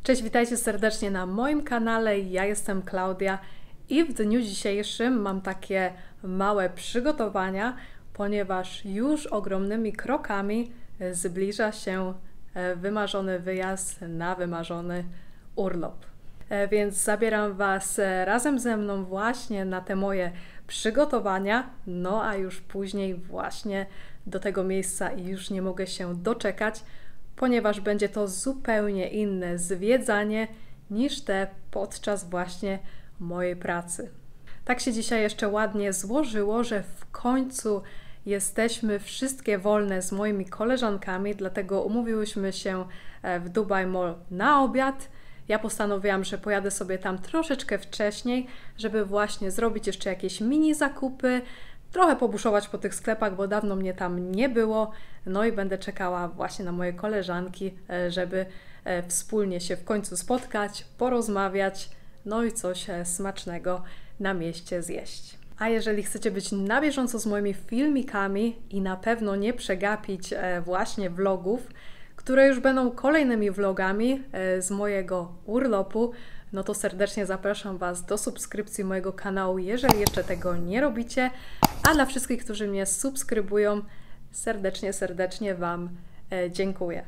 Cześć, witajcie serdecznie na moim kanale. Ja jestem Klaudia i w dniu dzisiejszym mam takie małe przygotowania, ponieważ już ogromnymi krokami zbliża się wymarzony wyjazd na wymarzony urlop. Więc zabieram Was razem ze mną właśnie na te moje przygotowania, no a już później właśnie do tego miejsca i już nie mogę się doczekać, ponieważ będzie to zupełnie inne zwiedzanie niż te podczas właśnie mojej pracy. Tak się dzisiaj jeszcze ładnie złożyło, że w końcu jesteśmy wszystkie wolne z moimi koleżankami, dlatego umówiłyśmy się w Dubai Mall na obiad. Ja postanowiłam, że pojadę sobie tam troszeczkę wcześniej, żeby właśnie zrobić jeszcze jakieś mini zakupy, trochę pobuszować po tych sklepach, bo dawno mnie tam nie było. No i będę czekała właśnie na moje koleżanki, żeby wspólnie się w końcu spotkać, porozmawiać, no i coś smacznego na mieście zjeść. A jeżeli chcecie być na bieżąco z moimi filmikami i na pewno nie przegapić właśnie vlogów, które już będą kolejnymi vlogami z mojego urlopu, no to serdecznie zapraszam Was do subskrypcji mojego kanału, jeżeli jeszcze tego nie robicie. A dla wszystkich, którzy mnie subskrybują, serdecznie Wam dziękuję.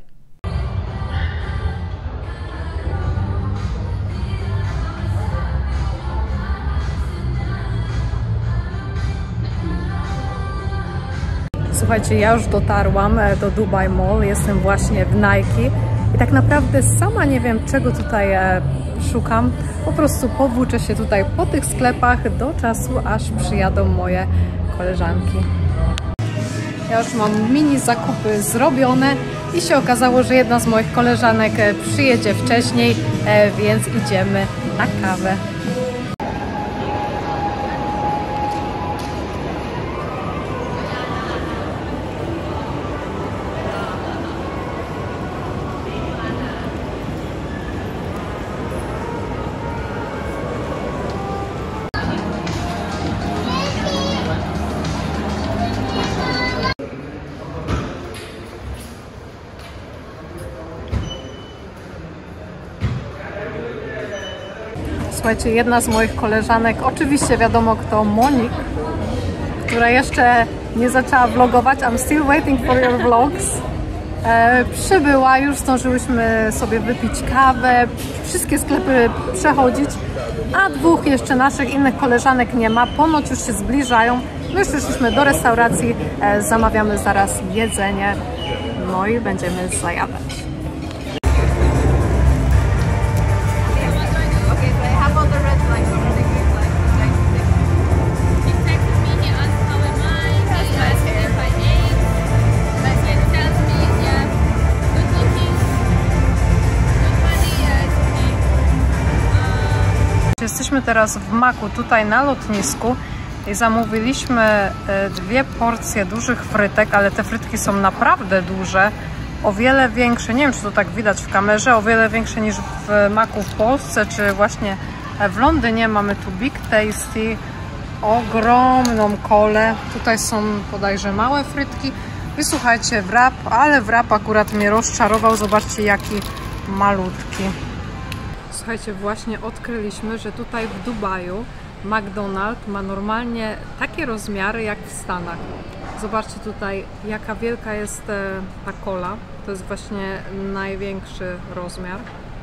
Słuchajcie, ja już dotarłam do Dubai Mall, jestem właśnie w Nike i tak naprawdę sama nie wiem, czego tutaj szukam. Po prostu powłóczę się tutaj po tych sklepach do czasu, aż przyjadą moje koleżanki. Ja już mam mini zakupy zrobione i się okazało, że jedna z moich koleżanek przyjedzie wcześniej, więc idziemy na kawę. Słuchajcie, jedna z moich koleżanek, oczywiście wiadomo kto, Monik, która jeszcze nie zaczęła vlogować, I'm still waiting for your vlogs, przybyła, już zdążyłyśmy sobie wypić kawę, wszystkie sklepy przechodzić, a dwóch jeszcze naszych innych koleżanek nie ma, ponoć już się zbliżają, my już przyszliśmy do restauracji, zamawiamy zaraz jedzenie, no i będziemy zajadać. Jesteśmy teraz w Maku, tutaj na lotnisku i zamówiliśmy 2 porcje dużych frytek, ale te frytki są naprawdę duże, o wiele większe, nie wiem czy to tak widać w kamerze, o wiele większe niż w Maku w Polsce, czy właśnie w Londynie. Mamy tu Big Tasty, ogromną kolę, tutaj są bodajże małe frytki i słuchajcie, wrap, ale wrap akurat mnie rozczarował, zobaczcie jaki malutki. Słuchajcie, właśnie odkryliśmy, że tutaj w Dubaju McDonald's ma normalnie takie rozmiary jak w Stanach. Zobaczcie tutaj, jaka wielka jest ta kola. To jest właśnie największy rozmiar.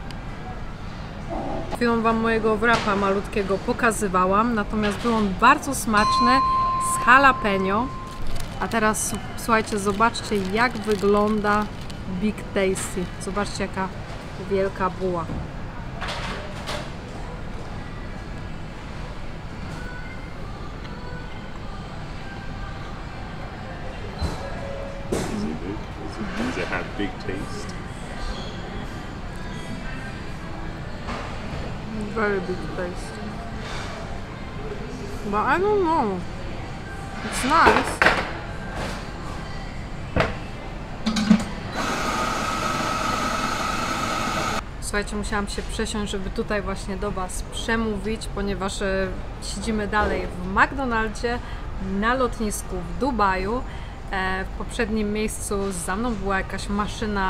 Chwilą Wam mojego wrapa malutkiego pokazywałam, natomiast był on bardzo smaczny z jalapeno. A teraz słuchajcie, zobaczcie jak wygląda Big Tasty. Zobaczcie jaka wielka buła. Does it have big taste? Very big taste. But I don't know. It's nice. Słuchajcie, musiałam się przesiąść, żeby tutaj właśnie do Was przemówić, ponieważ siedzimy dalej w McDonaldzie na lotnisku w Dubaju. W poprzednim miejscu za mną była jakaś maszyna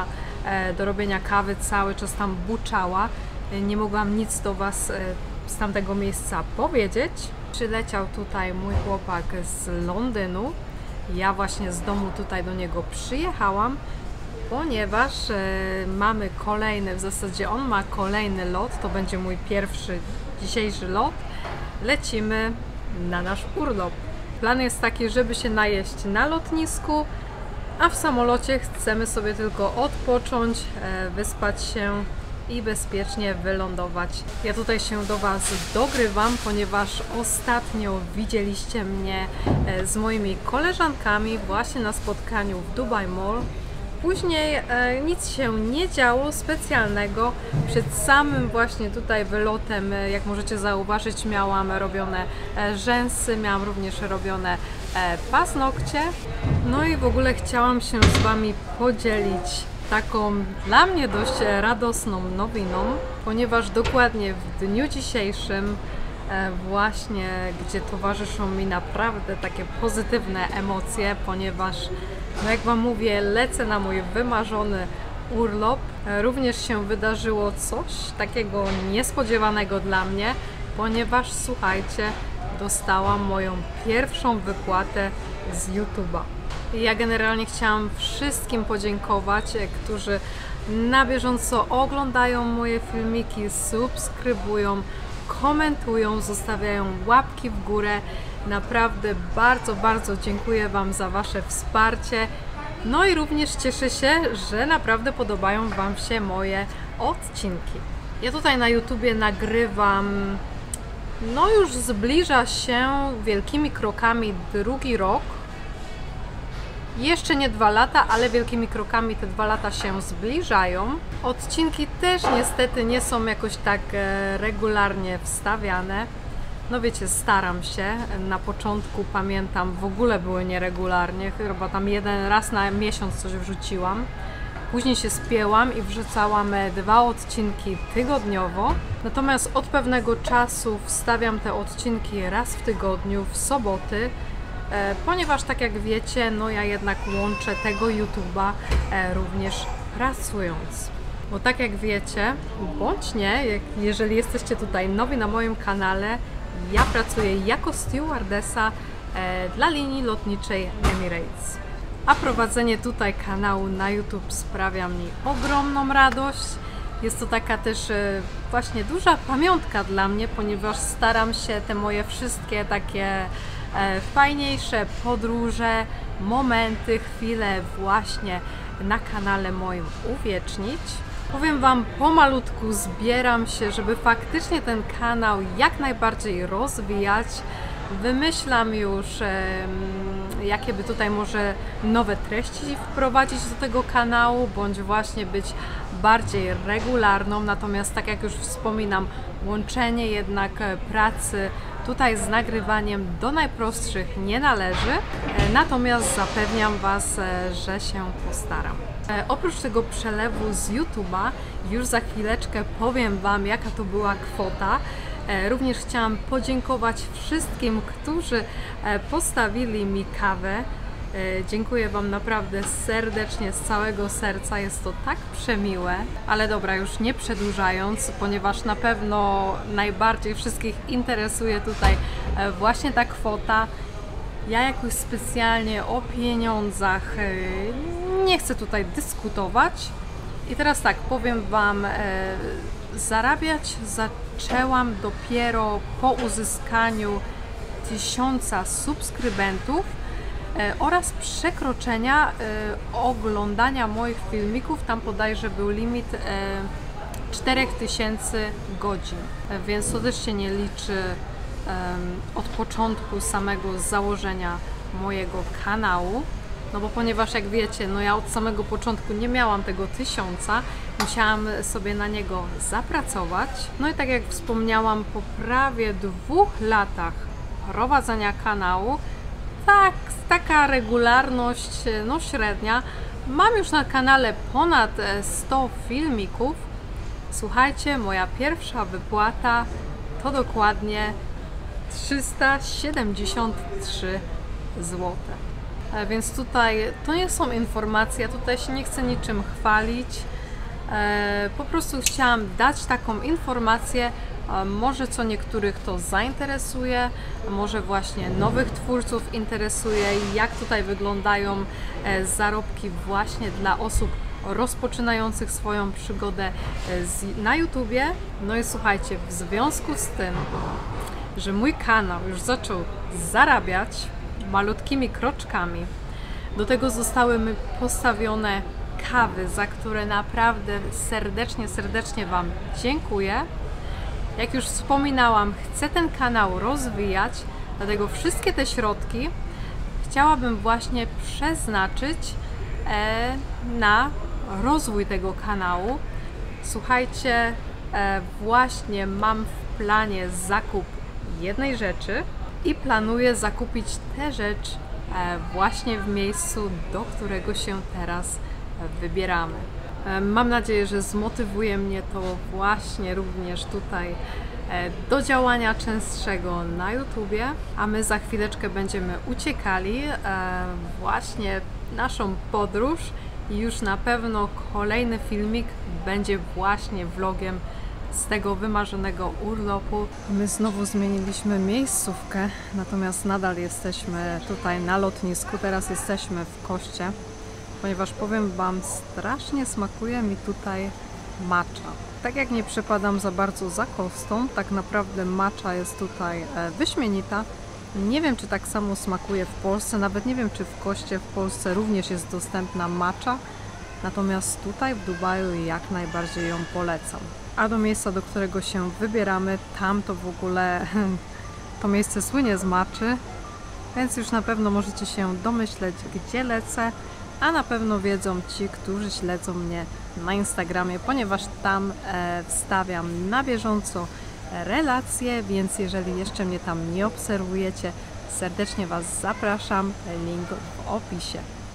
do robienia kawy, cały czas tam buczała. Nie mogłam nic do Was z tamtego miejsca powiedzieć. Przyleciał tutaj mój chłopak z Londynu. Ja właśnie z domu tutaj do niego przyjechałam, ponieważ mamy kolejny, w zasadzie on ma kolejny lot, to będzie mój pierwszy dzisiejszy lot. Lecimy na nasz urlop. Plan jest taki, żeby się najeść na lotnisku, a w samolocie chcemy sobie tylko odpocząć, wyspać się i bezpiecznie wylądować. Ja tutaj się do Was dogrywam, ponieważ ostatnio widzieliście mnie z moimi koleżankami właśnie na spotkaniu w Dubai Mall. Później nic się nie działo specjalnego. Przed samym właśnie tutaj wylotem, jak możecie zauważyć, miałam robione rzęsy, miałam również robione paznokcie. No i w ogóle chciałam się z Wami podzielić taką dla mnie dość radosną nowiną, ponieważ dokładnie w dniu dzisiejszym właśnie, gdzie towarzyszą mi naprawdę takie pozytywne emocje, ponieważ no jak Wam mówię, lecę na mój wymarzony urlop. Również się wydarzyło coś takiego niespodziewanego dla mnie, ponieważ słuchajcie, dostałam moją pierwszą wypłatę z YouTube'a. Ja generalnie chciałam wszystkim podziękować, którzy na bieżąco oglądają moje filmiki, subskrybują, komentują, zostawiają łapki w górę. Naprawdę bardzo, bardzo dziękuję Wam za Wasze wsparcie. No i również cieszę się, że naprawdę podobają Wam się moje odcinki. Ja tutaj na YouTubie nagrywam, no już zbliża się wielkimi krokami drugi rok. Jeszcze nie 2 lata, ale wielkimi krokami te 2 lata się zbliżają. Odcinki też niestety nie są jakoś tak regularnie wstawiane. No wiecie, staram się. Na początku pamiętam, w ogóle były nieregularnie. Chyba tam jeden raz na miesiąc coś wrzuciłam. Później się spięłam i wrzucałam 2 odcinki tygodniowo. Natomiast od pewnego czasu wstawiam te odcinki raz w tygodniu, w soboty. Ponieważ tak jak wiecie, no ja jednak łączę tego YouTube'a również pracując. Bo tak jak wiecie, bądź nie, jeżeli jesteście tutaj nowi na moim kanale, ja pracuję jako stewardessa dla linii lotniczej Emirates. A prowadzenie tutaj kanału na YouTube sprawia mi ogromną radość. Jest to taka też właśnie duża pamiątka dla mnie, ponieważ staram się te moje wszystkie takie fajniejsze podróże, momenty, chwile właśnie na kanale moim uwiecznić. Powiem Wam, pomalutku zbieram się, żeby faktycznie ten kanał jak najbardziej rozwijać. Wymyślam już, jakie by tutaj może nowe treści wprowadzić do tego kanału, bądź właśnie być bardziej regularną. Natomiast tak jak już wspominam, łączenie jednak pracy tutaj z nagrywaniem do najprostszych nie należy, natomiast zapewniam Was, że się postaram. Oprócz tego przelewu z YouTube'a, już za chwileczkę powiem Wam, jaka to była kwota. Również chciałam podziękować wszystkim, którzy postawili mi kawę. Dziękuję Wam naprawdę serdecznie, z całego serca, jest to tak przemiłe. Ale dobra, już nie przedłużając, ponieważ na pewno najbardziej wszystkich interesuje tutaj właśnie ta kwota. Ja jakoś specjalnie o pieniądzach nie chcę tutaj dyskutować. I teraz tak, powiem Wam, zarabiać zaczęłam dopiero po uzyskaniu 1000 subskrybentów oraz przekroczenia oglądania moich filmików. Tam bodajże był limit 4000 godzin, więc to też się nie liczy od początku samego założenia mojego kanału. No bo ponieważ jak wiecie, no ja od samego początku nie miałam tego 1000, musiałam sobie na niego zapracować. No i tak jak wspomniałam, po prawie 2 latach prowadzenia kanału, tak, taka regularność, no średnia, mam już na kanale ponad 100 filmików. Słuchajcie, moja pierwsza wypłata to dokładnie 373 zł. Więc tutaj to nie są informacje, tutaj się nie chcę niczym chwalić. Po prostu chciałam dać taką informację, może co niektórych to zainteresuje, może właśnie nowych twórców interesuje, jak tutaj wyglądają zarobki właśnie dla osób rozpoczynających swoją przygodę na YouTubie. No i słuchajcie, w związku z tym, że mój kanał już zaczął zarabiać malutkimi kroczkami, do tego zostały mi postawione kawy, za które naprawdę serdecznie Wam dziękuję. Jak już wspominałam, chcę ten kanał rozwijać, dlatego wszystkie te środki chciałabym właśnie przeznaczyć na rozwój tego kanału. Słuchajcie, właśnie mam w planie zakup jednej rzeczy i planuję zakupić tę rzecz właśnie w miejscu, do którego się teraz wybieramy. Mam nadzieję, że zmotywuje mnie to właśnie również tutaj do działania częstszego na YouTubie, a my za chwileczkę będziemy uciekali właśnie naszą podróż i już na pewno kolejny filmik będzie właśnie vlogiem z tego wymarzonego urlopu. My znowu zmieniliśmy miejscówkę, natomiast nadal jesteśmy tutaj na lotnisku, teraz jesteśmy w Koście, ponieważ powiem Wam, strasznie smakuje mi tutaj matcha. Tak jak nie przepadam za bardzo za Kostą, tak naprawdę matcha jest tutaj wyśmienita. Nie wiem, czy tak samo smakuje w Polsce, nawet nie wiem, czy w Koście w Polsce również jest dostępna matcha, natomiast tutaj w Dubaju jak najbardziej ją polecam. A do miejsca, do którego się wybieramy, tam to w ogóle to miejsce słynie z matchy, więc już na pewno możecie się domyśleć, gdzie lecę, a na pewno wiedzą ci, którzy śledzą mnie na Instagramie, ponieważ tam wstawiam na bieżąco relacje, więc jeżeli jeszcze mnie tam nie obserwujecie, serdecznie Was zapraszam, link w opisie.